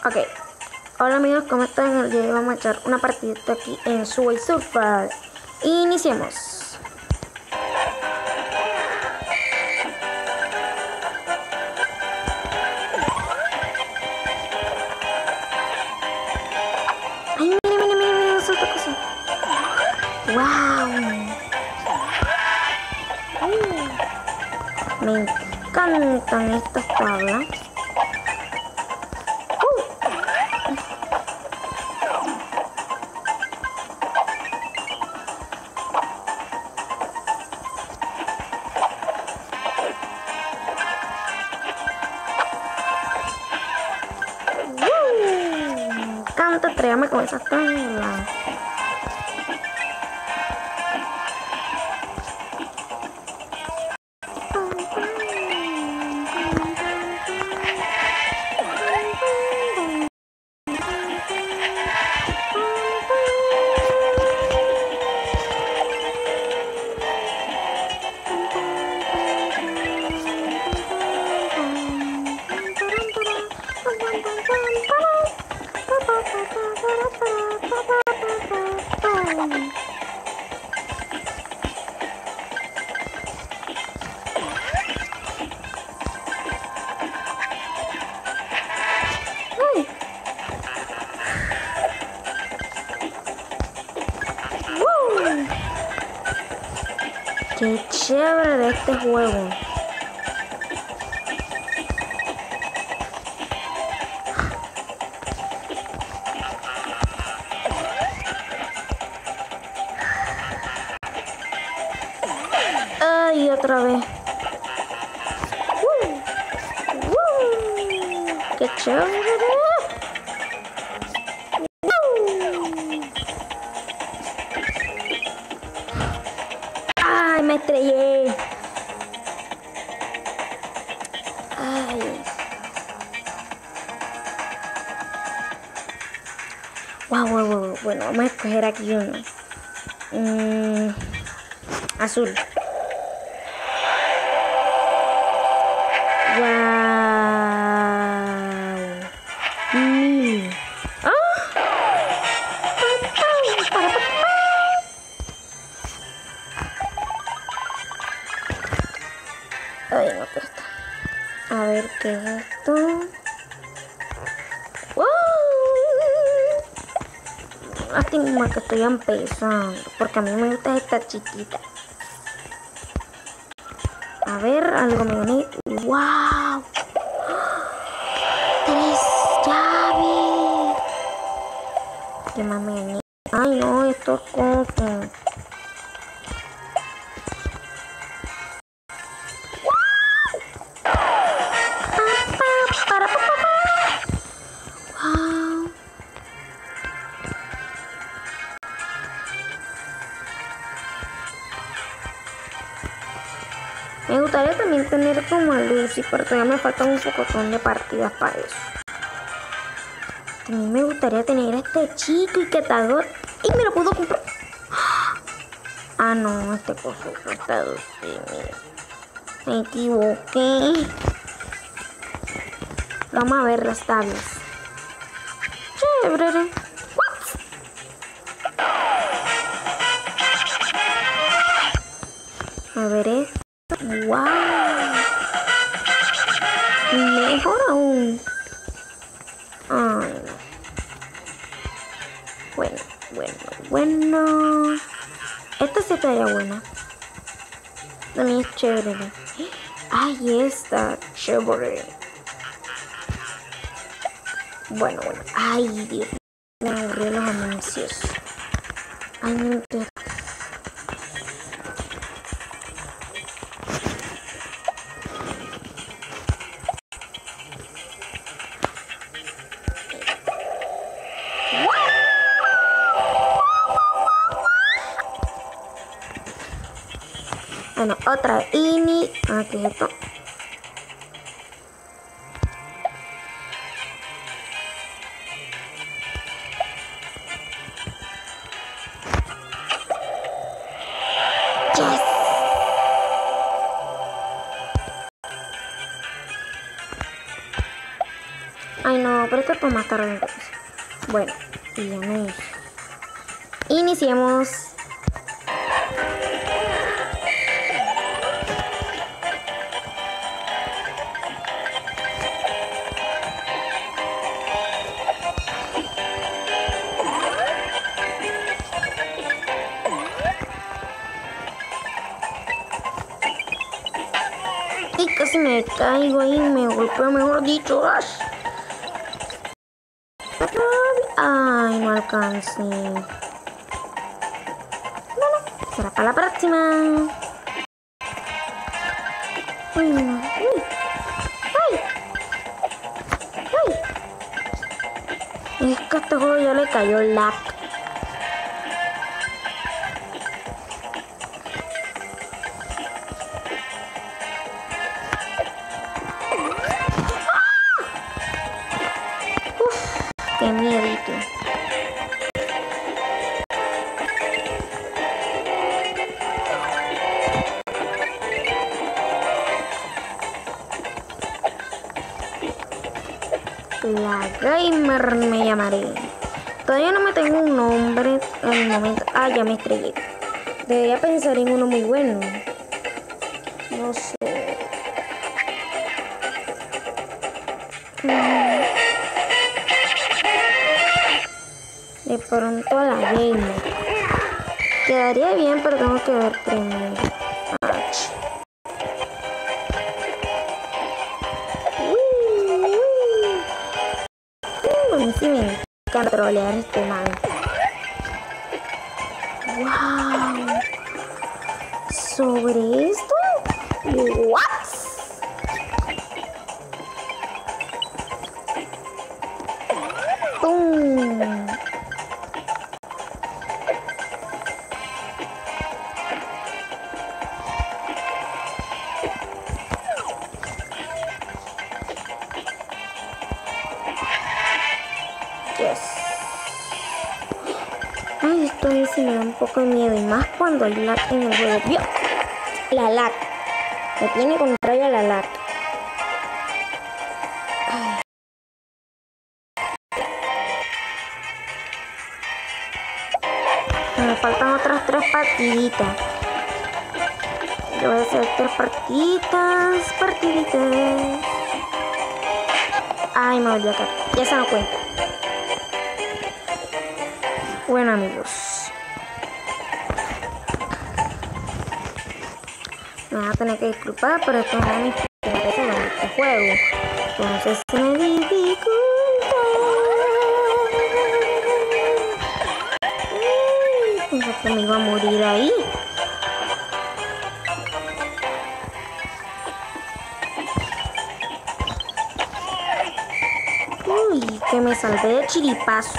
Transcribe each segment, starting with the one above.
Ok, hola amigos, ¿cómo están? El día de hoy vamos a echar una partidita aquí en Subway Surfer. Iniciemos. Ay, mira, es otra cosa. Wow. Me encantan estas tablas. Me encanta estrellarme con esas tablas. Qué chévere de este juego. Ay, otra vez. Qué chévere. Ay, me estrellé. Ay. Wow. Bueno, vamos a escoger aquí uno. Azul. Wow. Ay, no cuesta. A ver qué es esto. ¡Wow! Lástima que estoy empezando, porque a mí me gusta esta chiquita. A ver, algo me uní. ¡Wow! 3 llaves. ¿Qué más me uní? Ay, no, esto es como... Me gustaría también tener como a Lucy, pero todavía me faltan un pocotón de partidas para eso. También me gustaría tener a este chico y que Tagot. ¡Y me lo puedo comprar! Ah, no, este coso está dulce, mira. Me equivoqué. Vamos a ver las tablas. Chévere. A ver esto. ¡Wow! Mejor aún. Ay, no. Bueno. Esta sí estaría buena. También es chévere. Ay, esta. Chévere. Bueno. Ay, Dios. Me aburrió los anuncios. Ay, no te... Bueno, otra ini. ¿Qué es esto? Yes. Ay, no, pero esto es para más tarde entonces. Bueno, y ya no hice. Iniciemos. Y casi me caigo ahí, me golpeo, mejor dicho. Ay, no alcancé. Bueno, será para la próxima. Uy, no. Uy. Ay. Ay. Es que a este juego ya le cayó el lag. Qué miedito. La gamer me llamaré. Todavía no me tengo un nombre en el momento. Ah, ya me estrellé. Debería pensar en uno muy bueno. No sé. De pronto a la gamer. Quedaría bien, pero tengo que ver primero. A mí sí me encanta trolear este man. ¡Wow! ¿Sobre esto? ¿What? ¡Pum! Yes. Ay, esto a mí sí me da un poco de miedo. Y más cuando hay lag en el juego. ¡Vio! La lag. Me tiene contrario a la lag. Ay. Me faltan otras 3 partiditas. Yo voy a hacer 3 partiditas. Ay, me volvió a caer. Ya se dan cuenta. Bueno, amigos, me van a tener que disculpar, pero esto no es mi primera vez en este juego. Entonces se me dificulta. Pensé que me iba a morir ahí. Uy, que me salvé de chiripazo.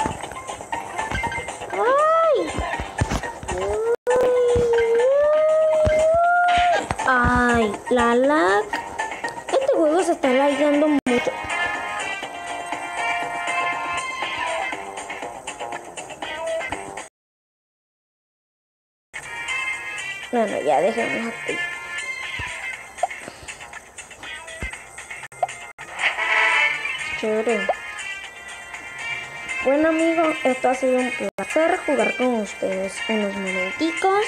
Ay, la lag. Este juego se está lagueando mucho. No, ya dejemos aquí. Chévere. Bueno, amigos, esto ha sido un placer jugar con ustedes unos momenticos.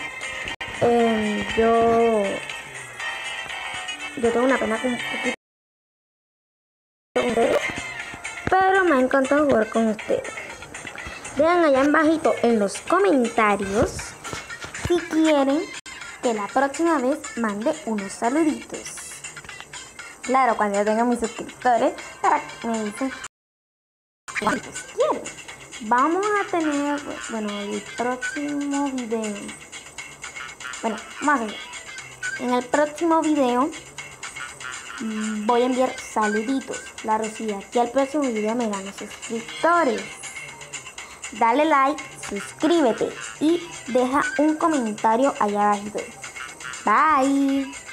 Yo tengo una pena con un poquito con ustedes, pero me ha encantado jugar con ustedes. Vean allá abajito en los comentarios si quieren que la próxima vez mande unos saluditos. Claro, cuando yo tenga mis suscriptores, para que me dicen cuántos quieren. Vamos a tener, bueno, el próximo video. Bueno, más bien, en el próximo video voy a enviar saluditos. Claro, si aquí al próximo video me ganan suscriptores. Dale like, suscríbete y deja un comentario allá abajo. Bye.